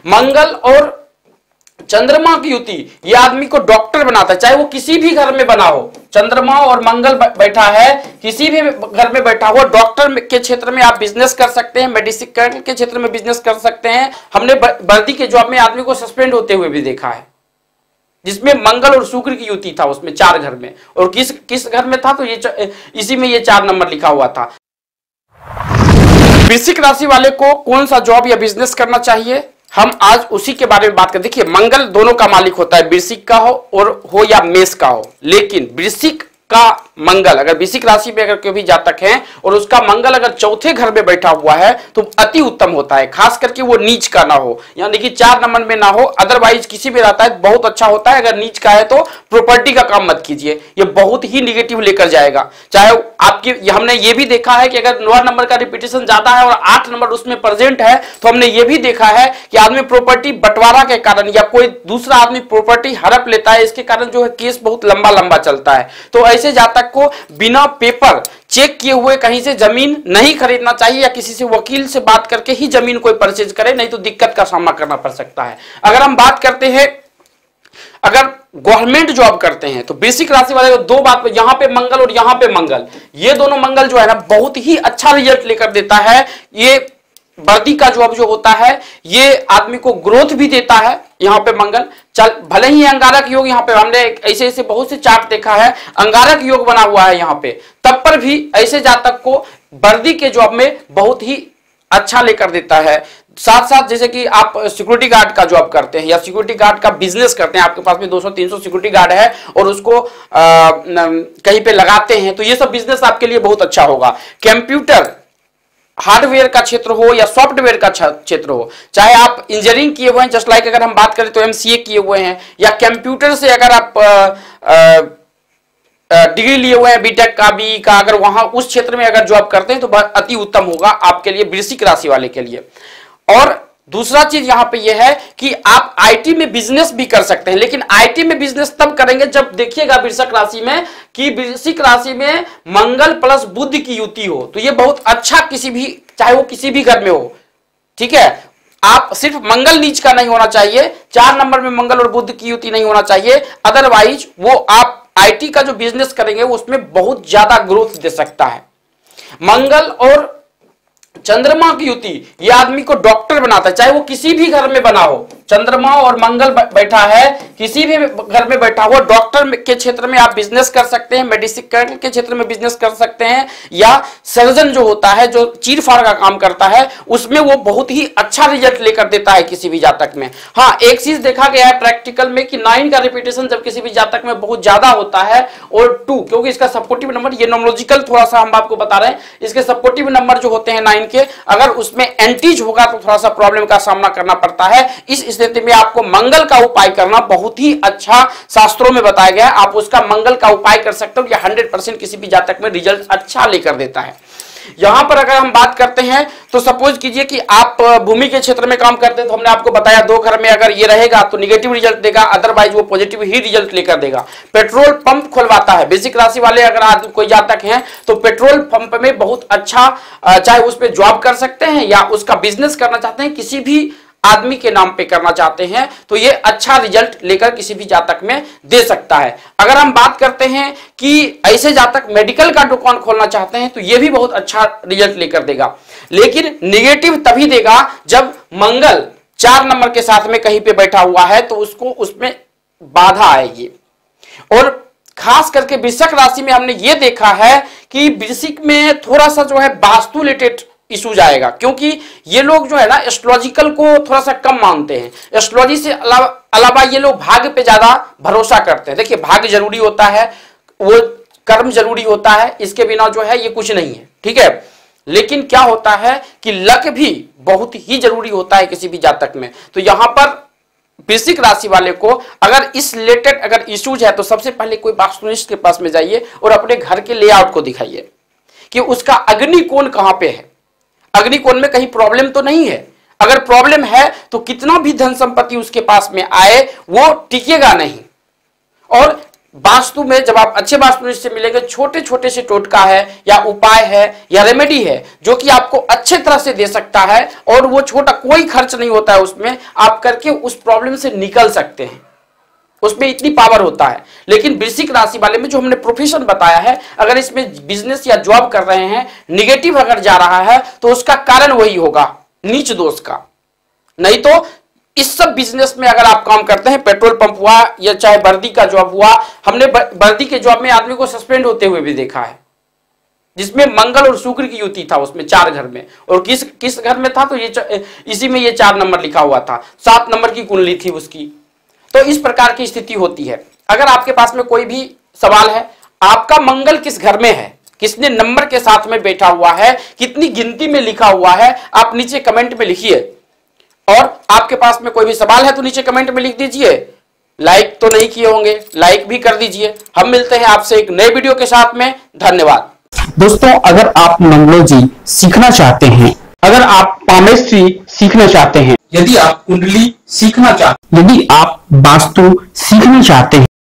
मंगल और चंद्रमा की युति ये आदमी को डॉक्टर बनाता है, चाहे वो किसी भी घर में बना हो। चंद्रमा और मंगल बैठा है, किसी भी घर में बैठा हुआ, डॉक्टर के क्षेत्र में आप बिजनेस कर सकते हैं, मेडिसिन के क्षेत्र में बिजनेस कर सकते हैं। हमने वर्दी के जॉब में आदमी को सस्पेंड होते हुए भी देखा है, जिसमें मंगल और शुक्र की युति था, उसमें 4 घर में। और किस घर में था, तो ये इसी में ये 4 नंबर लिखा हुआ था। वृश्चिक राशि वाले को कौन सा जॉब या बिजनेस करना चाहिए, हम आज उसी के बारे में बात करें। देखिए, मंगल दोनों का मालिक होता है, वृश्चिक का हो या मेष का हो, लेकिन वृश्चिक का मंगल, अगर वृश्चिक राशि में अगर कोई भी जातक है और उसका मंगल अगर चौथे घर में बैठा हुआ है तो अति उत्तम होता है, खास करके वो नीच का ना हो, यानी कि 4 नंबर में ना हो, अदरवाइज किसी में रहता है बहुत अच्छा होता है। अगर नीच का है तो प्रॉपर्टी का काम मत कीजिए, ये बहुत ही निगेटिव लेकर जाएगा। चाहे आपकी, हमने ये भी देखा है कि अगर 9 नंबर का रिपीटेशन ज्यादा है और 8 नंबर उसमें प्रेजेंट है, तो हमने ये भी देखा है कि आदमी प्रॉपर्टी बंटवारा के कारण या कोई दूसरा आदमी प्रॉपर्टी हड़प लेता है, इसके कारण जो है केस बहुत लंबा लंबा चलता है। तो ऐसे जातक को बिना पेपर चेक किए हुए कहीं से जमीन नहीं खरीदना चाहिए, या किसी से वकील से बात करके ही जमीन कोई परचेज करे, नहीं तो दिक्कत का सामना करना पड़ सकता है। अगर हम बात करते हैं, अगर गवर्नमेंट जॉब करते हैं, तो वृश्चिक राशि वाले को 2 बात पे, यहां पे मंगल और यहां पे मंगल, ये दोनों मंगल जो है ना बहुत ही अच्छा रिजल्ट लेकर देता है। ये वर्दी का जॉब जो होता है ये आदमी को ग्रोथ भी देता है। यहाँ पे मंगल चल, भले ही अंगारक योग, यहाँ पे हमने ऐसे ऐसे बहुत से चार्ट देखा है, अंगारक योग बना हुआ है यहाँ पे, तब पर भी ऐसे जातक को वर्दी के जॉब में बहुत ही अच्छा लेकर देता है। साथ साथ जैसे कि आप सिक्योरिटी गार्ड का जॉब करते हैं या सिक्योरिटी गार्ड का बिजनेस करते हैं, आपके पास में 200-300 सिक्योरिटी गार्ड है और उसको कहीं पे लगाते हैं, तो ये सब बिजनेस आपके लिए बहुत अच्छा होगा। कंप्यूटर हार्डवेयर का क्षेत्र हो या सॉफ्टवेयर का क्षेत्र हो, चाहे आप इंजीनियरिंग किए हुए हैं, जस्ट लाइक अगर हम बात करें तो एमसीए किए हुए हैं, या कंप्यूटर से अगर आप डिग्री लिए हुए हैं, बीटेक का, बी का, अगर वहां उस क्षेत्र में अगर जॉब करते हैं तो अति उत्तम होगा आपके लिए, वृश्चिक राशि वाले के लिए। और दूसरा चीज यहां पे यह है कि आप आईटी में बिजनेस भी कर सकते हैं, लेकिन आईटी में बिजनेस तब करेंगे जब देखिएगा वृश्चिक राशि में कि वृश्चिक राशि में मंगल प्लस बुध की युति हो, तो ये बहुत अच्छा, किसी भी, चाहे वो किसी भी घर में हो, ठीक है। आप सिर्फ मंगल नीच का नहीं होना चाहिए, 4 नंबर में मंगल और बुध की युति नहीं होना चाहिए, अदरवाइज वो आप आईटी का जो बिजनेस करेंगे उसमें बहुत ज्यादा ग्रोथ दे सकता है। मंगल और चंद्रमा की युति ये आदमी को डॉक्टर बनाता है, चाहे वो किसी भी घर में बना हो। चंद्रमा और मंगल बैठा है, किसी भी घर में बैठा हुआ, डॉक्टर के क्षेत्र में आप बिजनेस कर सकते हैं, मेडिसिन के क्षेत्र में बिजनेस कर सकते हैं, या सर्जन जो होता है जो चीरफाड़ का काम करता है उसमें वो बहुत ही अच्छा रिजल्ट लेकर देता है किसी भी जातक में। हाँ, एक चीज देखा गया है प्रैक्टिकल में कि 9 का रिपीटेशन जब किसी भी जातक में बहुत ज्यादा होता है, और 2 क्योंकि इसका सपोर्टिव नंबर, ये नॉमोलॉजिकल थोड़ा सा हम आपको बता रहे हैं, इसके सपोर्टिव नंबर जो होते हैं 9 के, अगर उसमें एंटीज होगा तो थोड़ा सा प्रॉब्लम का सामना करना पड़ता है। इस स्थिति में आपको मंगल का उपाय करना बहुत ही अच्छा शास्त्रों में बताया गया है, आप उसका मंगल का उपाय कर सकते हो, यह 100% किसी भी जातक में रिजल्ट अच्छा लेकर देता है। यहां पर अगर हम बात करते हैं तो सपोज कीजिए कि आप भूमि के क्षेत्र में काम करते हैं, तो हमने आपको बताया 2 घर में अगर ये रहेगा तो निगेटिव रिजल्ट देगा, अदरवाइज वो पॉजिटिव ही रिजल्ट लेकर देगा। पेट्रोल पंप खुलवाता है, वृश्चिक राशि वाले अगर कोई जातक हैं तो पेट्रोल पंप में बहुत अच्छा, चाहे उस पर जॉब कर सकते हैं या उसका बिजनेस करना चाहते हैं, किसी भी आदमी के नाम पे करना चाहते हैं, तो ये अच्छा रिजल्ट लेकर किसी भी जातक में दे सकता है। अगर हम बात करते हैं कि ऐसे जातक मेडिकल का दुकान खोलना चाहते हैं तो ये भी बहुत अच्छा रिजल्ट लेकर देगा, लेकिन निगेटिव तभी देगा जब मंगल 4 नंबर के साथ में कहीं पे बैठा हुआ है, तो उसको उसमें बाधा आएगी। और खास करके वृश्चिक राशि में हमने ये देखा है कि वृश्चिक में थोड़ा सा जो है वास्तु रिलेटेड इशूज आएगा, क्योंकि ये लोग जो है ना एस्ट्रोलॉजिकल को थोड़ा सा कम मानते हैं। एस्ट्रोलॉजी से अलावा ये लोग भाग्य पे ज्यादा भरोसा करते हैं। देखिए, भाग्य जरूरी होता है, वो कर्म जरूरी होता है, इसके बिना जो है ये कुछ नहीं है, ठीक है। लेकिन क्या होता है कि लक भी बहुत ही जरूरी होता है किसी भी जातक में। तो यहां पर वृश्चिक राशि वाले को अगर इस रिलेटेड अगर इश्यूज है तो सबसे पहले कोई वास्तुनिष्ठ के पास में जाइए और अपने घर के लेआउट को दिखाइए कि उसका अग्निकोण कहां पे है, अग्निकोण में कहीं प्रॉब्लम तो नहीं है। अगर प्रॉब्लम है तो कितना भी धन संपत्ति उसके पास में आए वो टिकेगा नहीं। और वास्तु में जब आप अच्छे वास्तुनिष्ठ से मिलेंगे, छोटे छोटे से टोटका है या उपाय है या रेमेडी है जो कि आपको अच्छे तरह से दे सकता है, और वो छोटा कोई खर्च नहीं होता है, उसमें आप करके उस प्रॉब्लम से निकल सकते हैं, उसमें इतनी पावर होता है। लेकिन वृश्चिक राशि वाले में जो हमने प्रोफेशन बताया है, अगर इसमें बिजनेस या जॉब कर रहे हैं, निगेटिव अगर जा रहा है तो उसका कारण वही होगा, नीच दोष का। नहीं तो इस सब बिजनेस में अगर आप काम करते हैं, पेट्रोल पंप हुआ या चाहे वर्दी का जॉब हुआ, हमने वर्दी के जॉब में आदमी को सस्पेंड होते हुए भी देखा है, जिसमें मंगल और शुक्र की युति था उसमें 4 घर में, और किस घर में था तो ये इसी में ये 4 नंबर लिखा हुआ था, 7 नंबर की कुंडली थी उसकी। तो इस प्रकार की स्थिति होती है। अगर आपके पास में कोई भी सवाल है, आपका मंगल किस घर में है, किसने नंबर के साथ में बैठा हुआ है, कितनी गिनती में लिखा हुआ है, आप नीचे कमेंट में लिखिए। और आपके पास में कोई भी सवाल है तो नीचे कमेंट में लिख दीजिए। लाइक तो नहीं किए होंगे, लाइक भी कर दीजिए। हम मिलते हैं आपसे एक नए वीडियो के साथ में। धन्यवाद दोस्तों, अगर आप न्यूमरोलॉजी सीखना चाहते हैं, अगर आप पामेस्ट्री सीखना चाहते हैं, यदि आप कुंडली सीखना चाहते हैं, यदि आप वास्तु सीखना चाहते हैं,